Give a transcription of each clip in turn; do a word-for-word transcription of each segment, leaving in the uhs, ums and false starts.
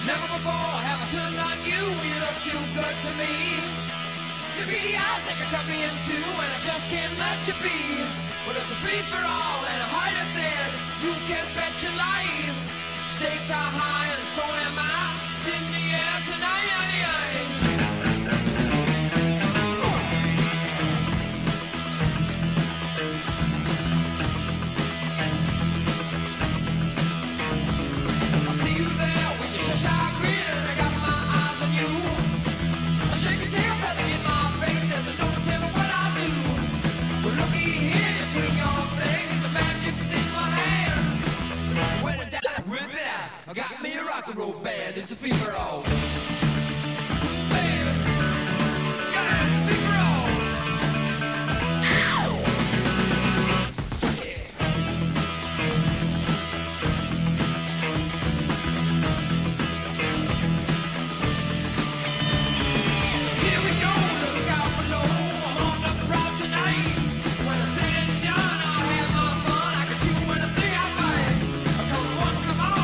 Never before have I turned on you. You look too good to me. Your beady eyes they can cut me in two, and I just can't let you be. But it's a free for all, and a heart I said you can bet your life. Stakes are high, and so am I. It's in the air tonight. Got me a rock and roll band, it's a fever all. Baby, yeah, it's a fever all. Ow! Suck it. Here we go, look out below. I'm on the prowl tonight. When I sit it down, I'll have my fun. I can chew anything I bite. Come on, come on.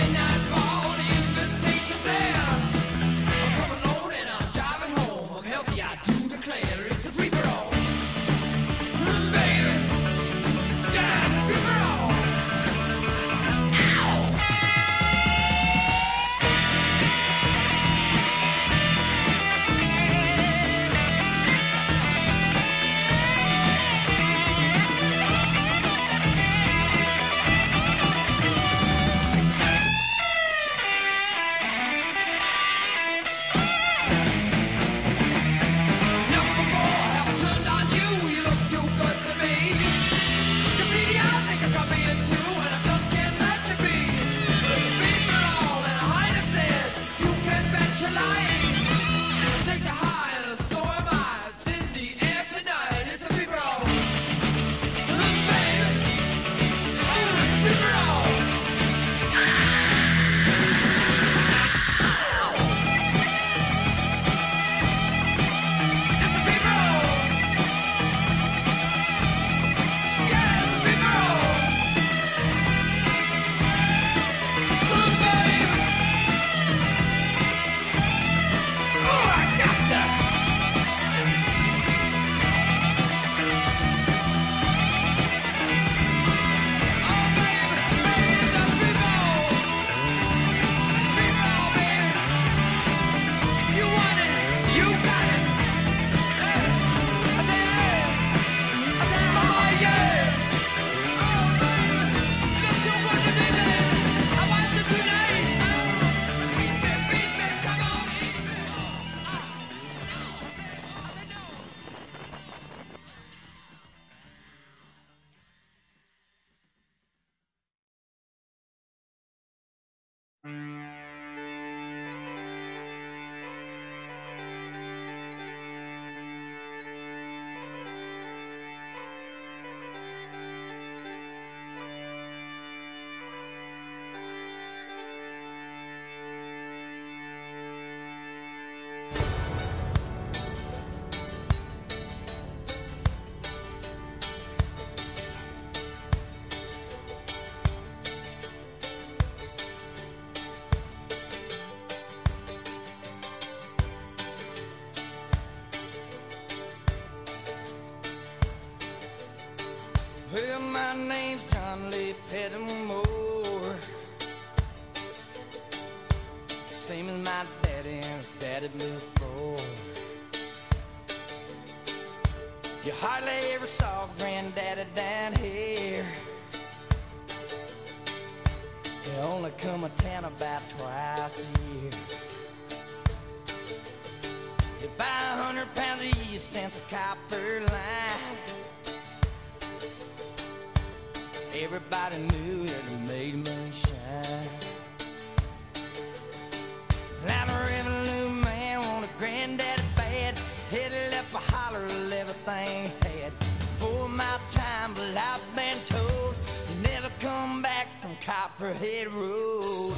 Well, my name's John Lee Pettimore, same as my daddy and his daddy before. You hardly ever saw Granddaddy down here. They only come a town about twice a year. You buy a hundred pounds of yeast and some copper line. Everybody knew that it made moonshine. Now the revenue man wanted Granddaddy bad. Headed up a holler of everything he had. For my time, but I've been told you never come back from Copperhead Road.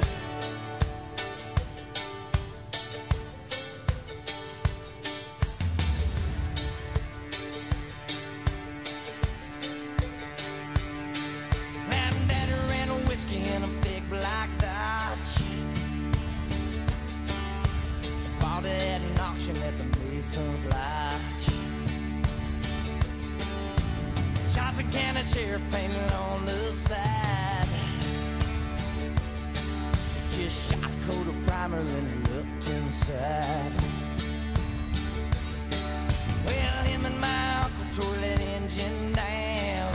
In a big black Dodge, County Sheriff painted on the side. Just shot a coat of primer and looked inside. Well, him and my uncle tore that engine down.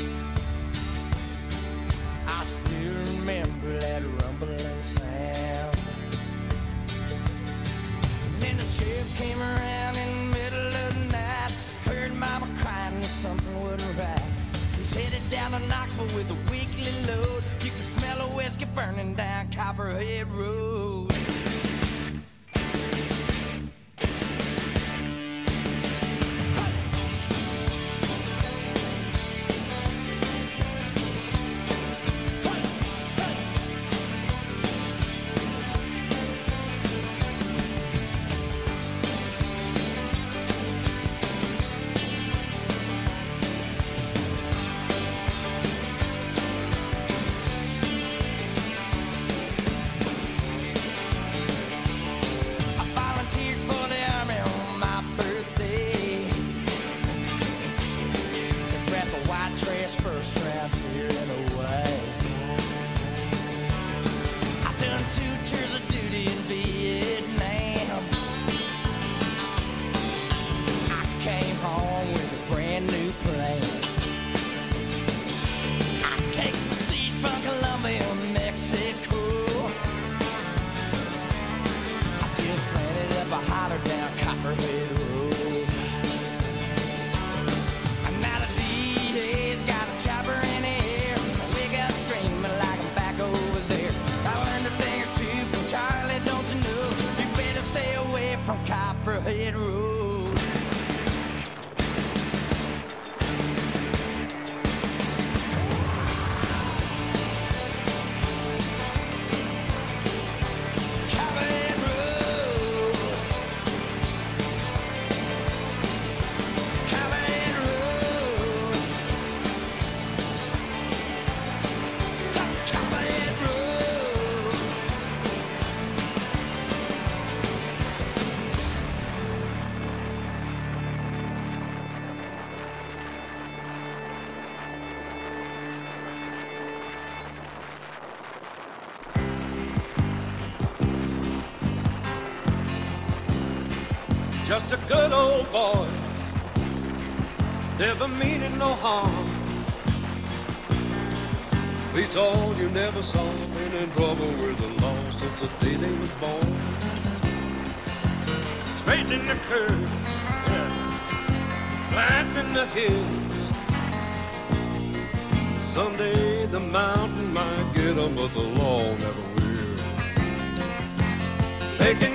I still remember that rumbling sound. And then the sheriff came around in the middle of the night. Heard mama crying that something wasn't right. He's headed down to Knoxville with a weekly load. You can smell a whiskey burning down Copperhead Road. First round here and away. I done two tours of duty in Vietnam. I came home with a brand new plane. I take the seed from Colombia, Mexico. I just planted up a holler down Copperhead Road. From Copperhead Road. Copperhead Road. Copperhead Road. Copperhead Road. Just a good old boy, never meaning no harm. Beats all you never saw, been in trouble with the law since the day they was born. Straight in the curve, yeah, flat in the hills. Someday the mountain might get 'em, but the law never will. They can